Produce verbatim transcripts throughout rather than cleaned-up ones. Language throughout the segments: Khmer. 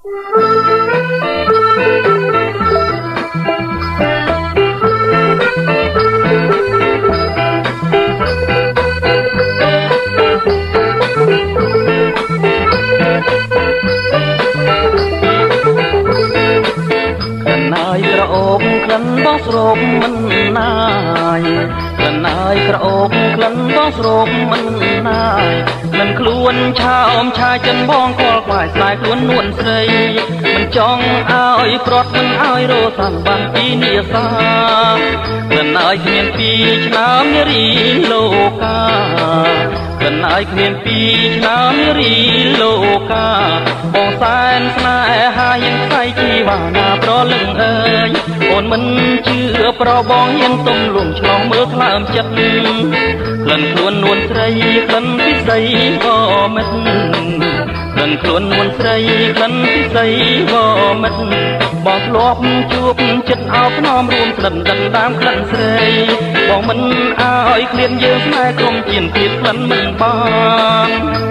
ស្រូបមិនណាយក្លិនអើយក្រអូបក្លិនបងស្រូបមិនណាយមិនខ្លួនឆាអមឆាចិនបងគល់ខ្វាយស្ដាយខ្លួននួនស្រីមិនចង់ឲ្យប្រត់មិនឲ្យរសានបានពីនាសាក្លិនអើយគ្មានពីឆ្នាំនារីលោកាក្លិនអើយគ្មានពីឆ្នាំនារីលោកាបងសែនស្នេហាយ៉ាងខ្សែជីវ៉ាណាប្រលឹងអើយអូនមិនជឿប្របងហ៊ានទុំលំឆ្លងមើលថ្លើមចិត្តក្លិនខ្លួននួនស្រីក្លិនពិសីវមិត្តក្លិនខ្លួននួនស្រីក្លិនពិសីវមិត្តបងធ្លាប់ជួបចិត្តអោបភ្នំរួមក្លិនដិនតាមក្លិនស្រីបងមិនឲ្យឃ្លានយើងស្នេហ៍ក្រុមជៀនទៀតក្លិនមិនបាន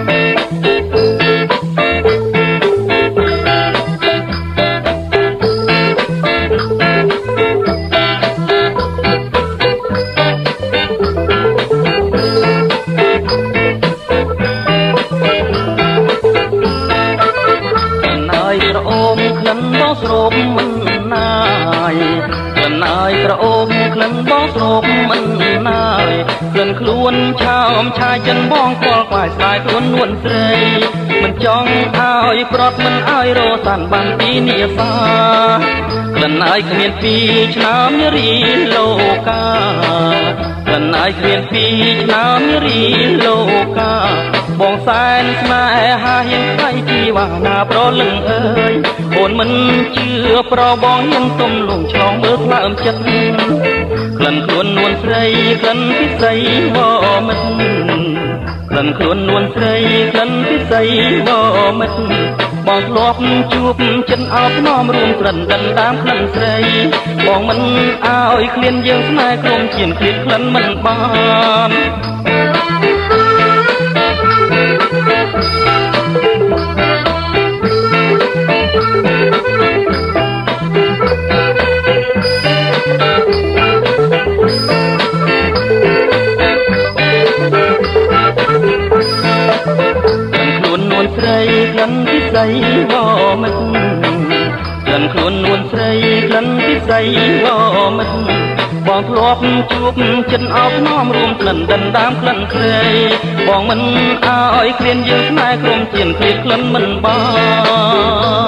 ស្រូបមិនណាយក្លិនអើយក្រអូបក្លិនបងស្រូបមិនណាយក្លិនខ្លួនឆាអមឆាចិនបងគល់ខ្វាយស្ដាយខ្លួននួនស្រីមិនចង់ឲ្យប្រត់មិនឲ្យរសានបានពីនាសាក្លិនអើយគ្មានពីឆ្នាំនារីលោកាក្លិនអើយគ្មានពីឆ្នាំនារីលោកាបងសែនស្នេហាហ៊ានខ្សែជីវ៉ាណាប្រលឹងអើយអូនមិនជឿប្របងហ៊ានទុំលងឆ្លងមើលថ្លើមចិត្តក្លិនខ្លួននួនស្រីក្លិនពិសីវមិត្តក្លិនខ្លួននួនស្រីក្លិនពិសីវមិត្តបងធ្លាប់ជួបចិត្តអោបភ្នំរួមក្លិនដិនតាមក្លិនស្រីបងមិនឲ្យឃ្លានយើងស្នេហ៍ក្រុមជៀនឃ្លានក្លិនមិនបានស្រីក្លិនពិសីវមិត្តក្លិនខ្លួននួនស្រីក្លិនពិសីវមិត្តបងធ្លាប់ជួបចិត្តអោបភ្នំរួមក្លិនដិនតាមក្លិនស្រីបងមិនឲ្យឃ្លានយើងស្នេហ៍ក្រុមជៀនឃ្លានក្លិនមិនបាន